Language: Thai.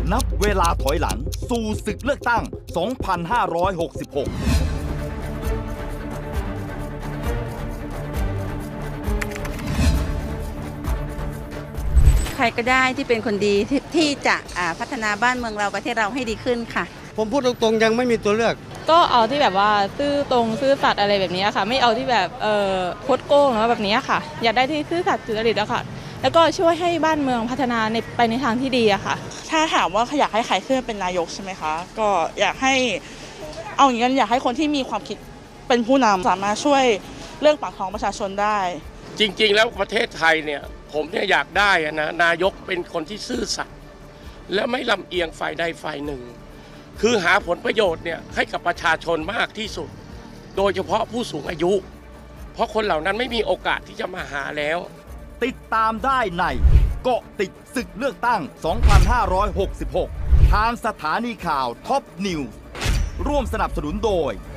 นับเวลาถอยหลังสู่ศึกเลือกตั้ง 2566 ใครก็ได้ที่เป็นคนดีที่จะพัฒนาบ้านเมืองเราประเทศเราให้ดีขึ้นค่ะผมพูดตรงๆยังไม่มีตัวเลือกก็เอาที่แบบว่าซื่อตรงซื่อสัตย์อะไรแบบนี้ค่ะไม่เอาที่แบบคดโกงแล้วแบบนี้ค่ะอยากได้ที่ซื่อสัตย์สุจริตอะค่ะแล้วก็ช่วยให้บ้านเมืองพัฒนาไปในทางที่ดีอะค่ะถ้าถามว่าอยากให้ใครขึ้นเป็นนายกใช่ไหมคะก็อยากให้เอาอย่างนั้นอยากให้คนที่มีความคิดเป็นผู้นำสามารถช่วยเรื่องปากท้องประชาชนได้จริงๆแล้วประเทศไทยเนี่ยผมเนี่ยอยากได้นะนายกเป็นคนที่ซื่อสัตย์และไม่ลำเอียงฝ่ายใดฝ่ายหนึ่งคือหาผลประโยชน์เนี่ยให้กับประชาชนมากที่สุดโดยเฉพาะผู้สูงอายุเพราะคนเหล่านั้นไม่มีโอกาสที่จะมาหาแล้วติดตามได้ในเกาะติดศึกเลือกตั้ง 2566 ทางสถานีข่าวท็อปนิวส์ร่วมสนับสนุนโดย